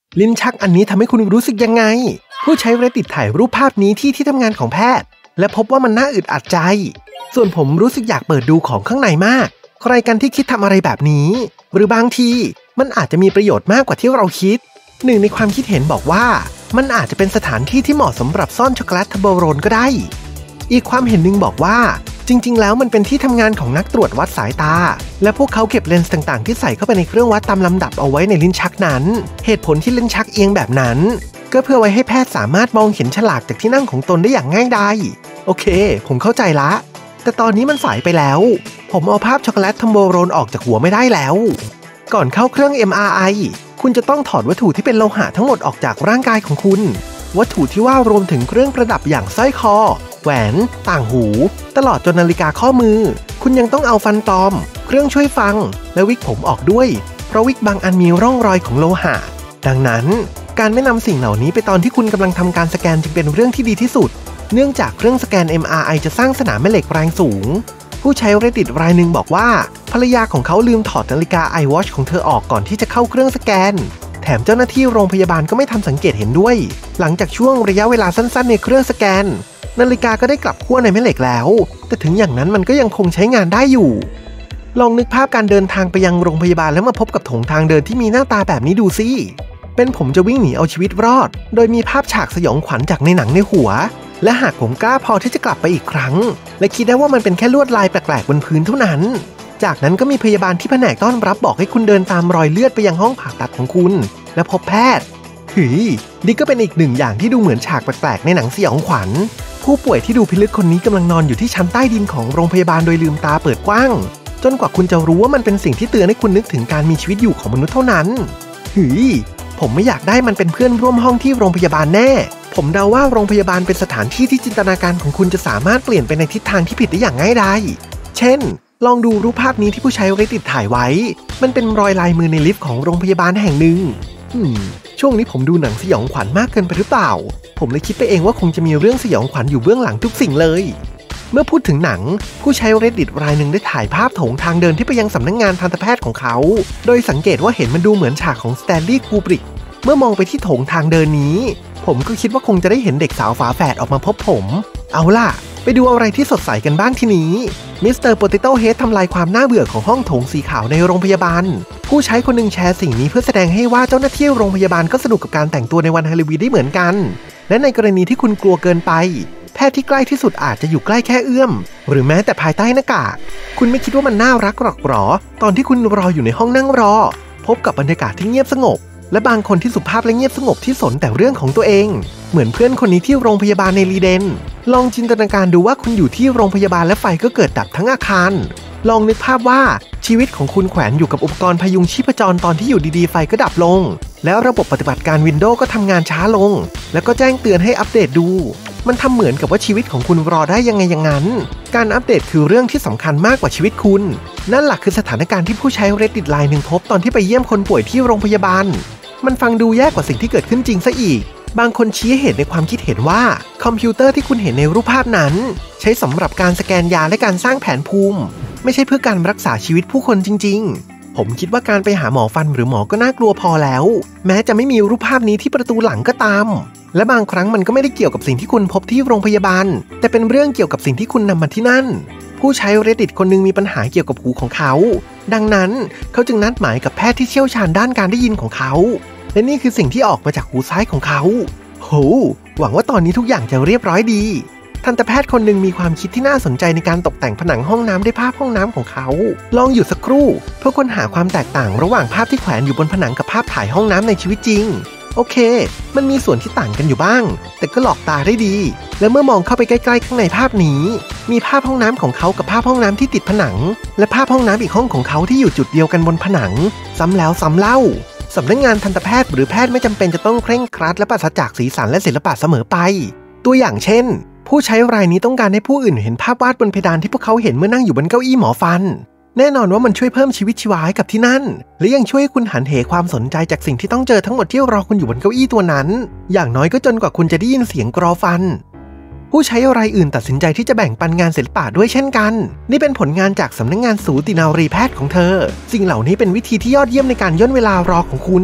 ลิ้นชักอันนี้ทำให้คุณรู้สึกยังไงผู้ใช้ Reddit ถ่ายรูปภาพนี้ที่ทำงานของแพทย์และพบว่ามันน่าอึดอัดใจส่วนผมรู้สึกอยากเปิดดูของข้างในมากใครกันที่คิดทำอะไรแบบนี้หรือบางทีมันอาจจะมีประโยชน์มากกว่าที่เราคิดหนึ่งในความคิดเห็นบอกว่ามันอาจจะเป็นสถานที่ที่เหมาะสำหรับซ่อนช็อกโกแลตทับเบิลโรนก็ได้อีกความเห็นหนึ่งบอกว่าจริงๆแล้วมันเป็นที่ทำงานของนักตรวจวัดสายตาและพวกเขาเก็บเลนส์ต่างๆที่ใส่เข้าไปในเครื่องวัดตามลำดับเอาไว้ในลิ้นชักนั้นเหตุผลที่ลิ้นชักเอียงแบบนั้นก็เพื่อไว้ให้แพทย์สามารถมองเห็นฉลากจากที่นั่งของตนได้อย่างง่ายดายโอเคผมเข้าใจละแต่ตอนนี้มันสายไปแล้วผมเอาภาพช็อกโกแลตทับเบิลโรนออกจากหัวไม่ได้แล้วก่อนเข้าเครื่อง MRI คุณจะต้องถอดวัตถุที่เป็นโลหะทั้งหมดออกจากร่างกายของคุณวัตถุที่ว่ารวมถึงเครื่องประดับอย่างสร้อยคอแหวนต่างหูตลอดจนนาฬิกาข้อมือคุณยังต้องเอาฟันปลอมเครื่องช่วยฟังและวิกผมออกด้วยเพราะวิกบางอันมีร่องรอยของโลหะดังนั้นการไม่นำสิ่งเหล่านี้ไปตอนที่คุณกำลังทำการสแกนจึงเป็นเรื่องที่ดีที่สุดเนื่องจากเครื่องสแกน MRI จะสร้างสนามแม่เหล็กแรงสูงผู้ใช้ Reddit รายหนึ่งบอกว่าภรรยาของเขาลืมถอดนาฬิกา iWatch ของเธอออกก่อนที่จะเข้าเครื่องสแกนแถมเจ้าหน้าที่โรงพยาบาลก็ไม่ทันสังเกตเห็นด้วยหลังจากช่วงระยะเวลาสั้นๆในเครื่องสแกนนาฬิกาก็ได้กลับขั้วในแม่เหล็กแล้วแต่ถึงอย่างนั้นมันก็ยังคงใช้งานได้อยู่ลองนึกภาพการเดินทางไปยังโรงพยาบาลแล้วมาพบกับโถงทางเดินที่มีหน้าตาแบบนี้ดูสิเป็นผมจะวิ่งหนีเอาชีวิตรอดโดยมีภาพฉากสยองขวัญจากในหนังในหัวและหากผมกล้าพอที่จะกลับไปอีกครั้งและคิดได้ว่ามันเป็นแค่ลวดลายแปลกๆบนพื้นเท่านั้นจากนั้นก็มีพยาบาลที่แผนกต้อนรับบอกให้คุณเดินตามรอยเลือดไปยังห้องผ่าตัดของคุณและพบแพทย์นี่ก็เป็นอีกหนึ่งอย่างที่ดูเหมือนฉากแปลกๆในหนังสยองขวัญผู้ป่วยที่ดูพิลึกคนนี้กำลังนอนอยู่ที่ชั้นใต้ดินของโรงพยาบาลโดยลืมตาเปิดกว้างจนกว่าคุณจะรู้ว่ามันเป็นสิ่งที่เตือนให้คุณนึกถึงการมีชีวิตอยู่ของมนุษย์เท่านั้นผมไม่อยากได้มันเป็นเพื่อนร่วมห้องที่โรงพยาบาลแน่ผมเดาว่าโรงพยาบาลเป็นสถานที่ที่จินตนาการของคุณจะสามารถเปลี่ยนไปในทิศทางที่ผิดได้อย่างง่ายดายเช่นลองดูรูปภาพนี้ที่ผู้ใช้ Reddit ถ่ายไว้มันเป็นรอยลายมือในลิฟต์ของโรงพยาบาลแห่งหนึ่งช่วงนี้ผมดูหนังสยองขวัญมากเกินไปหรือเปล่าผมเลยคิดไปเองว่าคงจะมีเรื่องสยองขวัญอยู่เบื้องหลังทุกสิ่งเลยเมื่อพูดถึงหนังผู้ใช้ Reddit รายหนึ่งได้ถ่ายภาพโถงทางเดินที่ไปยังสำนักงานทันตแพทย์ของเขาโดยสังเกตว่าเห็นมันดูเหมือนฉากของสแตนลีย์ คูบริกเมื่อมองไปที่โถงทางเดินนี้ผมก็คิดว่าคงจะได้เห็นเด็กสาวฝาแฝดออกมาพบผมเอาล่ะไปดูอะไรที่สดใสกันบ้างทีนี้มิสเตอร์โปเตโต้เฮดทำลายความน่าเบื่อของห้องโถงสีขาวในโรงพยาบาลผู้ใช้คนหนึ่งแชร์สิ่งนี้เพื่อแสดงให้ว่าเจ้าหน้าที่โรงพยาบาลก็สนุกกับการแต่งตัวในวันฮาโลวีนได้เหมือนกันและในกรณีที่คุณกลัวเกินไปแพทย์ที่ใกล้ที่สุดอาจจะอยู่ใกล้แค่เอื้อมหรือแม้แต่ภายใต้หน้ากากคุณไม่คิดว่ามันน่ารักหรอตอนที่คุณรออยู่ในห้องนั่งรอพบกับบรรยากาศที่เงียบสงบและบางคนที่สุภาพและเงียบสงบที่สนแต่เรื่องของตัวเองเหมือนเพื่อนคนนี้ที่โรงพยาบาลในลีเดนลองจินตนาการดูว่าคุณอยู่ที่โรงพยาบาลและไฟก็เกิดดับทั้งอาคารลองนึกภาพว่าชีวิตของคุณแขวนอยู่กับอุปกรณ์พยุงชีพจรตอนที่อยู่ดีๆไฟก็ดับลงแล้วระบบปฏิบัติการ Windows ก็ทำงานช้าลงแล้วก็แจ้งเตือนให้อัปเดตดูมันทำเหมือนกับว่าชีวิตของคุณรอได้ยังไงอย่างนั้นการอัปเดตคือเรื่องที่สำคัญมากกว่าชีวิตคุณนั่นแหละคือสถานการณ์ที่ผู้ใช้ Reddit รายหนึ่งพบตอนที่ไปเยี่ยมคนป่วยที่โรงพยาบาลมันฟังดูแย่กว่าสิ่งที่เกิดขึ้นจริงซะอีกบางคนชี้เหตุในความคิดเห็นว่าคอมพิวเตอร์ที่คุณเห็นในรูปภาพนั้นใช้สำหรับการสแกนยาและการสร้างแผนภูมิไม่ใช่เพื่อการรักษาชีวิตผู้คนจริงๆผมคิดว่าการไปหาหมอฟันหรือหมอก็น่ากลัวพอแล้วแม้จะไม่มีรูปภาพนี้ที่ประตูหลังก็ตามและบางครั้งมันก็ไม่ได้เกี่ยวกับสิ่งที่คุณพบที่โรงพยาบาลแต่เป็นเรื่องเกี่ยวกับสิ่งที่คุณนำมาที่นั่นผู้ใช้ Reddit คนนึงมีปัญหาเกี่ยวกับหูของเขาดังนั้นเขาจึงนัดหมายกับแพทย์ที่เชี่ยวชาญด้านการได้ยินของเขาและนี่คือสิ่งที่ออกมาจากหูซ้ายของเขาหวังว่าตอนนี้ทุกอย่างจะเรียบร้อยดีทันตแพทย์คนหนึ่งมีความคิดที่น่าสนใจในการตกแต่งผนังห้องน้ำด้วยภาพห้องน้ำของเขาลองหยุดสักครู่เพื่อค้นหาความแตกต่างระหว่างภาพที่แขวนอยู่บนผนังกับภาพถ่ายห้องน้ำในชีวิตจริงโอเคมันมีส่วนที่ต่างกันอยู่บ้างแต่ก็หลอกตาได้ดีและเมื่อมองเข้าไปใกล้ๆข้างในภาพนี้มีภาพห้องน้ำของเขากับภาพห้องน้ำที่ติดผนังและภาพห้องน้ำอีกห้องของเขาที่อยู่จุดเดียวกันบนผนังซ้ำแล้วซ้ำเล่าสำนักงานทันตแพทย์หรือแพทย์ไม่จำเป็นจะต้องเคร่งครัดและปราศจากสีสันและศิลปะเสมอไปตัวอย่างเช่นผู้ใช้รายนี้ต้องการให้ผู้อื่นเห็นภาพวาดบนเพดานที่พวกเขาเห็นเมื่อนั่งอยู่บนเก้าอี้หมอฟันแน่นอนว่ามันช่วยเพิ่มชีวิตชีวาให้กับที่นั่นและยังช่วยให้คุณหันเหความสนใจจากสิ่งที่ต้องเจอทั้งหมดที่รอคุณอยู่บนเก้าอี้ตัวนั้นอย่างน้อยก็จนกว่าคุณจะได้ยินเสียงกรอฟันผู้ใช้รายอื่นตัดสินใจที่จะแบ่งปันงานศิลปะด้วยเช่นกันนี่เป็นผลงานจากสำนักงานสูตินารีแพทย์ของเธอสิ่งเหล่านี้เป็นวิธีที่ยอดเยี่ยมในการย่นเวลารอของคุณ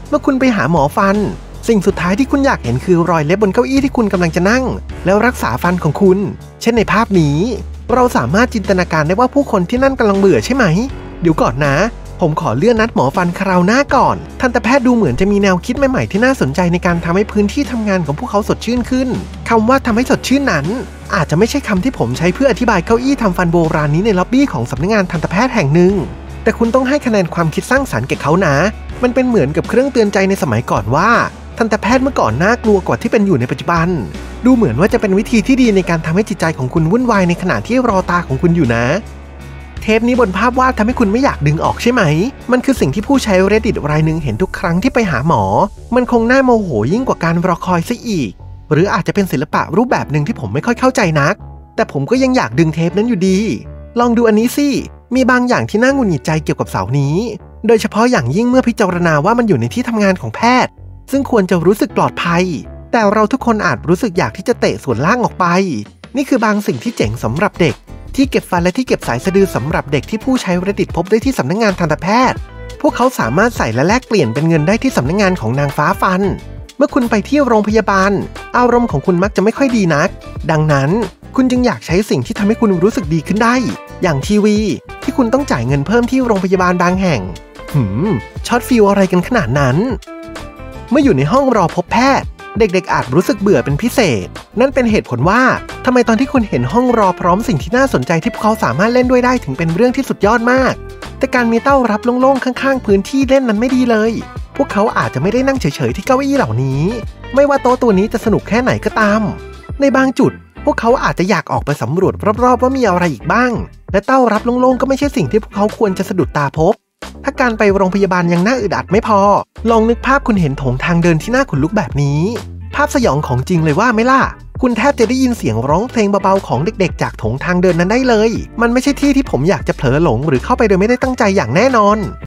เมื่อคุณไปหาหมอฟันสิ่งสุดท้ายที่คุณอยากเห็นคือรอยเล็บบนเก้าอี้ที่คุณกำลังจะนั่งแล้วรักษาฟันของคุณเช่นในภาพนี้เราสามารถจินตนาการได้ว่าผู้คนที่นั่นกำลังเบื่อใช่ไหมเดี๋ยวก่อนนะผมขอเลื่อนนัดหมอฟันคราวหน้าก่อนทันตแพทย์ดูเหมือนจะมีแนวคิดใหม่ๆที่น่าสนใจในการทำให้พื้นที่ทำงานของพวกเขาสดชื่นขึ้นคำว่าทำให้สดชื่นนั้นอาจจะไม่ใช่คำที่ผมใช้เพื่ออธิบายเก้าอี้ทำฟันโบราณนี้ในล็อบบี้ของสำนักงานทันตแพทย์แห่งหนึ่งแต่คุณต้องให้คะแนนความคิดสร้างสรรค์แก่เขานะมันเป็นเหมือนกับเครื่องเตือนใจในสมัยก่อนว่าทันตแพทย์เมื่อก่อนน่ากลัวกว่าที่เป็นอยู่ในปัจจุบันดูเหมือนว่าจะเป็นวิธีที่ดีในการทำให้จิตใจของคุณวุ่นวายในขณะที่รอตาของคุณอยู่นะเทปนี้บนภาพวาดทำให้คุณไม่อยากดึงออกใช่ไหมมันคือสิ่งที่ผู้ใช้ Reddit รายหนึ่งเห็นทุกครั้งที่ไปหาหมอมันคงน่าโมโหยิ่งกว่าการรอคอยซะอีกหรืออาจจะเป็นศิลปะรูปแบบหนึ่งที่ผมไม่ค่อยเข้าใจนักแต่ผมก็ยังอยากดึงเทปนั้นอยู่ดีลองดูอันนี้สิมีบางอย่างที่น่าหงุดหงิดใจเกี่ยวกับเสานี้โดยเฉพาะอย่างยิ่งเมื่อพิจารณาว่ามันอยู่ในที่ทำงานของแพทย์ซึ่งควรจะรู้สึกปลอดภัยแต่เราทุกคนอาจรู้สึกอยากที่จะเตะส่วนล่างออกไปนี่คือบางสิ่งที่เจ๋งสำหรับเด็กที่เก็บฟันและที่เก็บสายสะดือสำหรับเด็กที่ผู้ใช้ Reddit พบได้ที่สำนักงานทันตแพทย์พวกเขาสามารถใส่และแลกเปลี่ยนเป็นเงินได้ที่สำนักงานของนางฟ้าฟันเมื่อคุณไปที่โรงพยาบาลอารมณ์ของคุณมักจะไม่ค่อยดีนักดังนั้นคุณจึงอยากใช้สิ่งที่ทำให้คุณรู้สึกดีขึ้นได้อย่างทีวีที่คุณต้องจ่ายเงินเพิ่มที่โรงพยาบาลบางแห่งช็อตฟิลอะไรกันขนาดนั้นเมื่ออยู่ในห้องรอพบแพทย์เด็กๆอาจรู้สึกเบื่อเป็นพิเศษนั่นเป็นเหตุผลว่าทำไมตอนที่คุณเห็นห้องรอพร้อมสิ่งที่น่าสนใจที่พวกเขาสามารถเล่นด้วยได้ถึงเป็นเรื่องที่สุดยอดมากแต่การมีเต้ารับโล่งๆข้างๆพื้นที่เล่นนั้นไม่ดีเลยพวกเขาอาจจะไม่ได้นั่งเฉยๆที่เก้าอี้เหล่านี้ไม่ว่าโต๊ะตัวนี้จะสนุกแค่ไหนก็ตามในบางจุดพวกเขาอาจจะอยากออกไปสำรวจรอบๆว่ามีอะไรอีกบ้างและเต้ารับโล่งๆก็ไม่ใช่สิ่งที่พวกเขาควรจะสะดุดตาพบถ้าการไปโรงพยาบาลยังน่าอึดอัดไม่พอลองนึกภาพคุณเห็นโถงทางเดินที่น่าขนลุกแบบนี้ภาพสยองของจริงเลยว่าไหมล่ะคุณแทบจะได้ยินเสียงร้องเพลงเบาๆของเด็กๆจากโถงทางเดินนั้นได้เลยมันไม่ใช่ที่ที่ผมอยากจะเผลอหลงหรือเข้าไปโดยไม่ได้ตั้งใจอย่างแน่นอน